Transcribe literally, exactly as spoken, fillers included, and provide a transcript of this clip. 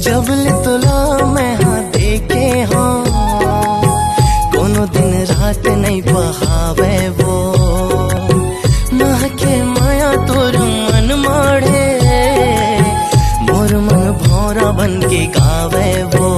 जब ले तुला मैं हाँ देखे हाँ कोनो दिन रात नहीं बहावे वो माँ के माया तोर मन माड़े मोर मन भौरा बन के गावे वो।